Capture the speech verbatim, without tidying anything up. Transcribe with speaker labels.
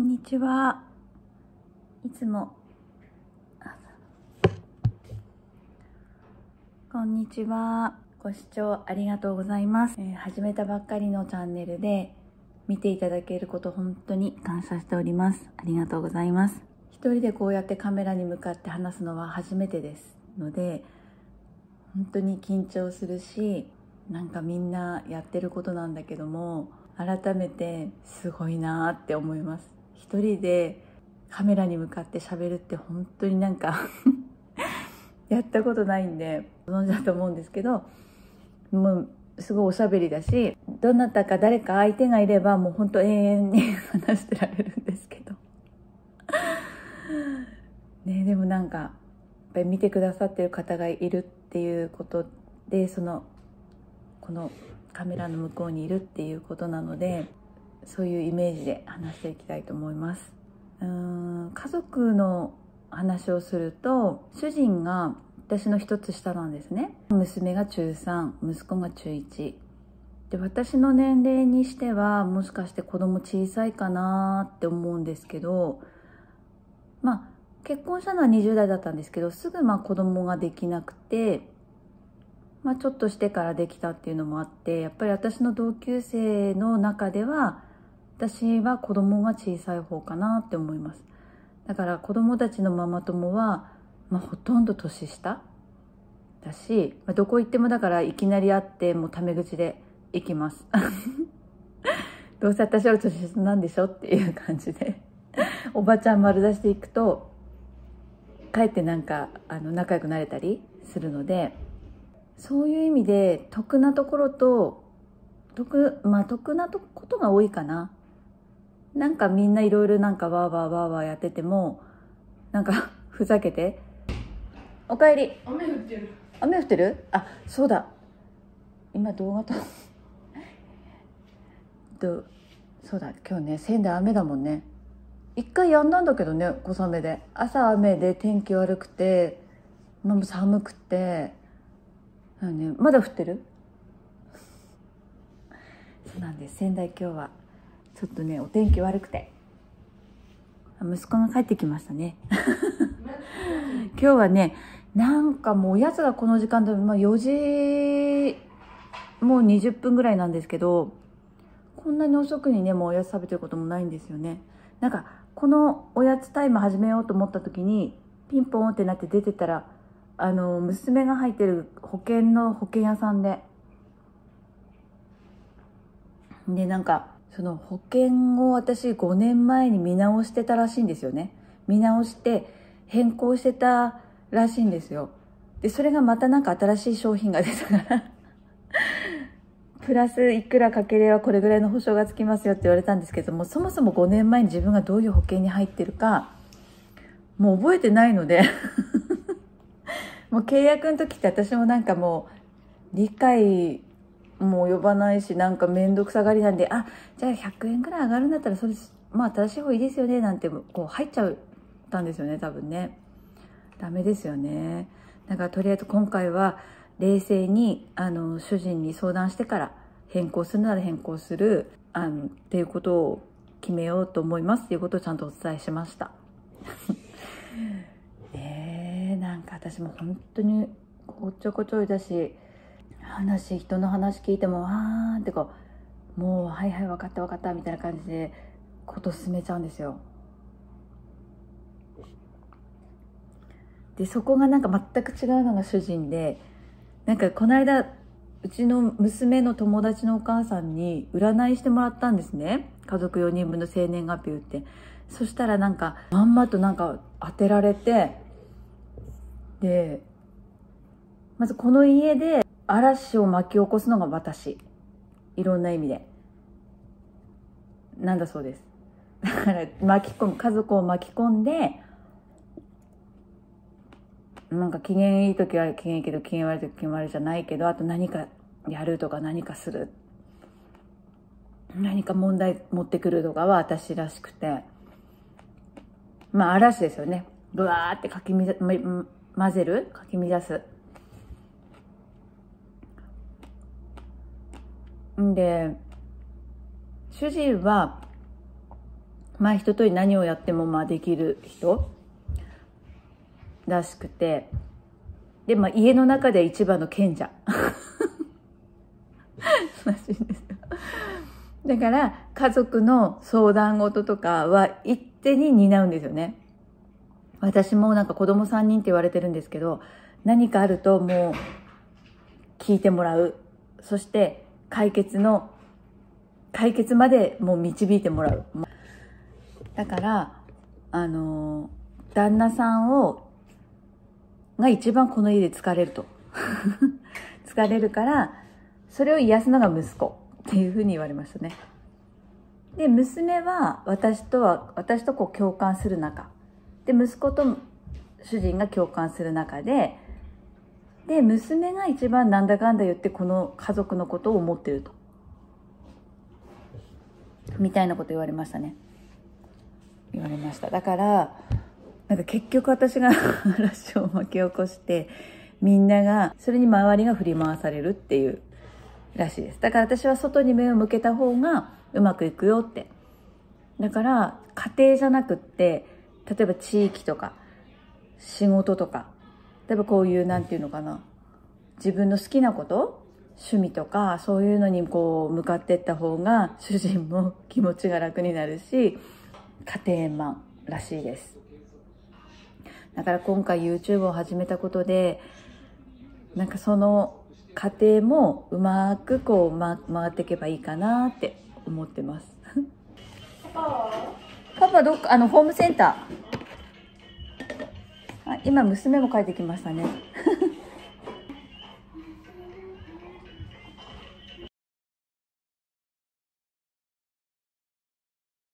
Speaker 1: にちは。いつもこんにちは。ご視聴ありがとうございます。えー、始めたばっかりのチャンネルで見ていただけること本当に感謝しております。ありがとうございます。一人でこうやってカメラに向かって話すのは初めてですので、本当に緊張するし、なんかみんなやってることなんだけども、改めてすごいなって思います。一人でカメラに向かって喋るって本当になんかやったことないんでご存知だと思うんですけど、もうすごいおしゃべりだし、どなたか誰か相手がいればもう本当永遠に話してられるんですけどね。でもなんかやっぱり見てくださってる方がいるっていうことで、そのこのカメラの向こうにいるっていうことなので、そういうイメージで話していきたいと思います。うーん家族の話をすると、主人が私の一つ下なんですね。娘がちゅうさん、息子がちゅういちで、私の年齢にしてはもしかして子供小さいかなって思うんですけど、まあ結婚したのはにじゅう代だったんですけど、すぐまあ子供ができなくて、まあ、ちょっとしてからできたっていうのもあって、やっぱり私の同級生の中では私は子供が小さい方かなって思います。だから子供たちのママ友は、まあ、ほとんど年下だし、まあ、どこ行ってもだからいきなり会ってもうタメ口で行きますどうせ私は年下なんでしょっていう感じでおばちゃん丸出していくとかえってなんかあの仲良くなれたりするので、そういう意味で得なところと得まあ得なことが多いかな。なんかみんないろいろなんかワーワーワーワーやってても、なんかふざけて「おかえり」
Speaker 2: 雨降ってる。
Speaker 1: 雨降ってる？あ、そうだ、今動画ととそうだ、今日ね仙台雨だもんね。一回止んだんだけどね、小雨で。朝雨で天気悪くて、もう寒くて、ね、まだ降ってる？そうなんです。仙台今日はちょっとねお天気悪くて、息子が帰ってきましたね今日はね、なんかもうおやつがこの時間で、まあ、よじもうにじゅっぷんぐらいなんですけど、こんなに遅くにねもうおやつ食べてることもないんですよね。なんかこのおやつタイム始めようと思った時にピンポンってなって出てたら、あの娘が入ってる保険の保険屋さんでで、なんかその保険を私ごねんまえに見直してたらしいんですよね。見直して変更してたらしいんですよ。でそれがまたなんか新しい商品が出たからプラスいくらかければこれぐらいの保証がつきますよって言われたんですけども、そもそもごねんまえに自分がどういう保険に入ってるかもう覚えてないのでもう契約の時って私もなんかもう理解もう呼ばないし、なんか面倒くさがりなんで、あ、じゃあひゃくえんぐらい上がるんだったらそれまあ正しい方がいいですよねなんてこう入っちゃったんですよね、多分ね。ダメですよね。だからとりあえず今回は冷静にあの主人に相談してから変更するなら変更するあのっていうことを決めようと思いますっていうことをちゃんとお伝えしましたねえ、なんか私も本当にこっちょこちょいだし、話人の話聞いてもあーってこう、もうはいはい分かった分かったみたいな感じでこと進めちゃうんですよ。でそこがなんか全く違うのが主人で、なんかこの間うちの娘の友達のお母さんに占いしてもらったんですね。家族よにんぶんの生年月日打って、そしたらなんかまんまとなんか当てられて、でまずこの家で嵐を巻き起こすのが私、いろんな意味でなんだそうです。だから巻き込む、家族を巻き込んで、なんか機嫌いい時は機嫌いいけど機嫌悪い時機嫌悪いじゃないけど、あと何かやるとか何かする、何か問題持ってくるとかは私らしくて、まあ嵐ですよね。ブワーってかきみ混ぜる、かき乱すんで、主人はまあ一通り何をやってもまあできる人らしくて、で、まあ、家の中で一番の賢者らしいんですよ。だから家族の相談事とかは一手に担うんですよね。私もなんか子供さんにんって言われてるんですけど、何かあるともう聞いてもらう、そして解決の解決までもう導いてもらう。だからあの旦那さんをが一番この家で疲れると疲れるから、それを癒すのが息子っていうふうに言われましたね。で、娘は私とは私とこう共感する仲で、息子と主人が共感する中で、で娘が一番なんだかんだ言ってこの家族のことを思ってると、みたいなこと言われましたね。言われました。だからなんか結局私が嵐を巻き起こして、みんながそれに周りが振り回されるっていうらしいです。だから私は外に目を向けた方がうまくいくよって。だから家庭じゃなくって、例えば地域とか仕事とか、例えばこういうなんていうのかな、自分の好きなこと趣味とかそういうのにこう向かっていった方が主人も気持ちが楽になるし、家庭満らしいです。だから今回 YouTube を始めたことで、なんかその家庭もうまくこう、ま、回っていけばいいかなって思ってます。パパはパパどっか、あのホームセンター。あ、今娘も帰ってきましたね